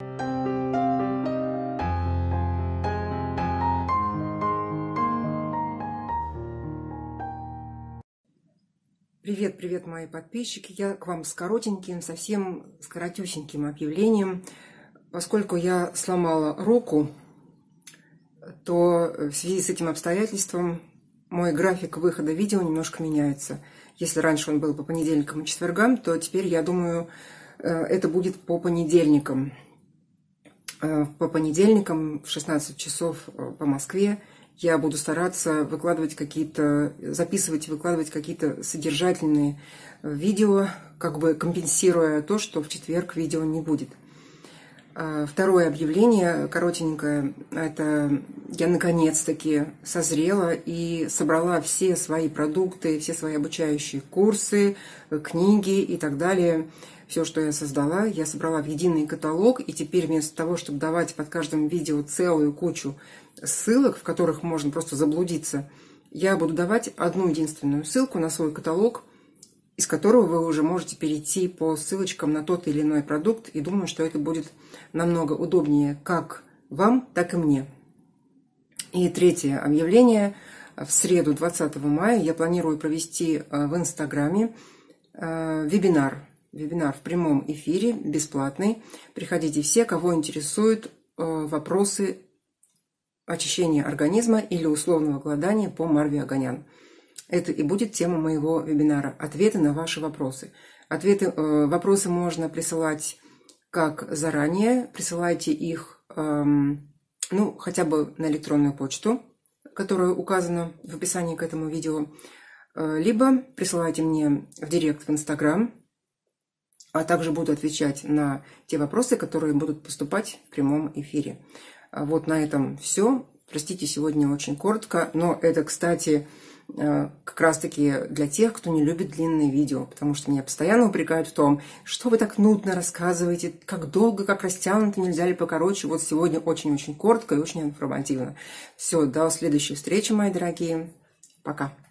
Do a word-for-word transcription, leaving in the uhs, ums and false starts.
Привет, привет, мои подписчики! Я к вам с коротеньким, совсем с коротюсеньким объявлением. Поскольку я сломала руку, то в связи с этим обстоятельством мой график выхода видео немножко меняется. Если раньше он был по понедельникам и четвергам, то теперь, я думаю, это будет по понедельникам. По понедельникам в шестнадцать часов по Москве я буду стараться выкладывать какие-то, записывать и выкладывать какие-то содержательные видео, как бы компенсируя то, что в четверг видео не будет. Второе объявление, коротенькое, это я наконец-таки созрела и собрала все свои продукты, все свои обучающие курсы, книги и так далее. Все, что я создала, я собрала в единый каталог, и теперь вместо того, чтобы давать под каждым видео целую кучу ссылок, в которых можно просто заблудиться, я буду давать одну единственную ссылку на свой каталог, из которого вы уже можете перейти по ссылочкам на тот или иной продукт, и думаю, что это будет намного удобнее как вам, так и мне. И третье объявление. В среду, двадцатого мая, я планирую провести в Инстаграме вебинар. Вебинар в прямом эфире, бесплатный. Приходите все, кого интересуют вопросы очищения организма или условного голодания по Марве Оганян. Это и будет тема моего вебинара. Ответы на ваши вопросы. Ответы, вопросы можно присылать как заранее. Присылайте их ну, хотя бы на электронную почту, которая указана в описании к этому видео. Либо присылайте мне в директ в Инстаграм, а также буду отвечать на те вопросы, которые будут поступать в прямом эфире. Вот на этом все. Простите, сегодня очень коротко, но это, кстати, как раз-таки для тех, кто не любит длинные видео, потому что меня постоянно упрекают в том, что вы так нудно рассказываете, как долго, как растянуто, нельзя ли покороче. Вот сегодня очень-очень коротко и очень информативно. Все, до следующей встречи, мои дорогие. Пока.